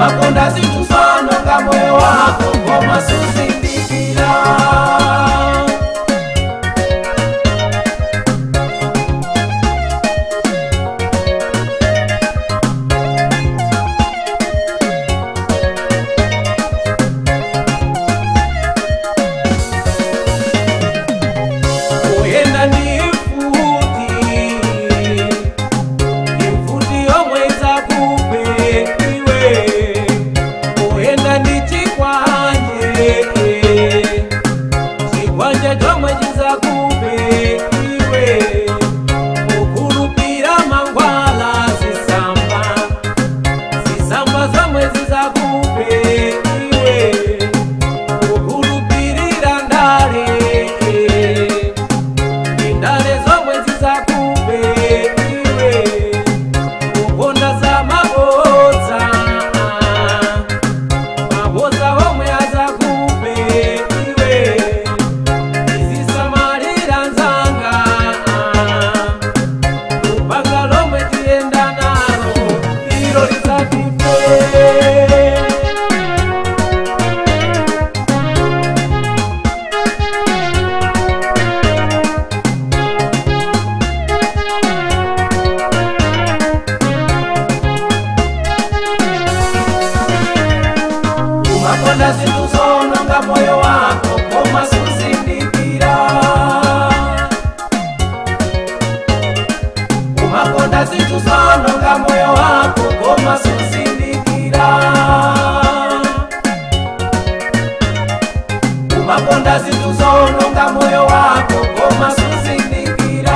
umakonda zinthu zononga moyo wako koma suzindikira. Umakonda zinthu zononga moyo wako koma suzindikira. Umakonda zinthu zononga moyo wako koma suzindikira. Umakonda zinthu zononga moyo wako koma suzindikira.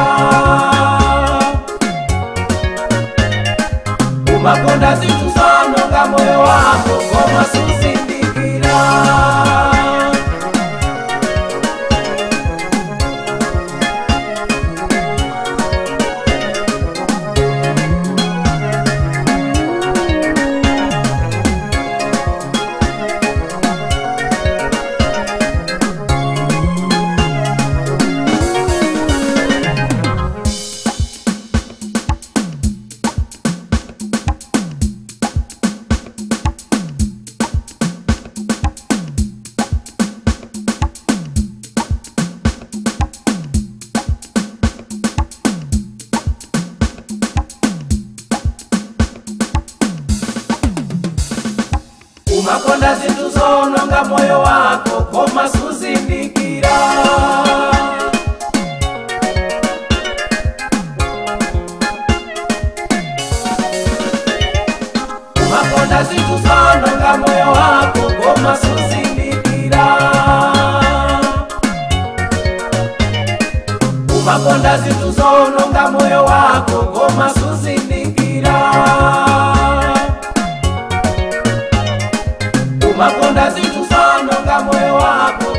Umakonda zinthu zononga moyo wako koma suzindikira. Umakonda zinthu zononga moyo wako koma suzindikira. Umakonda zinthu zononga moyo wako koma suzindikira. Umakonda zinthu zononga moyo wako koma suzindikira. Umakonda zinthu zononga moyo wako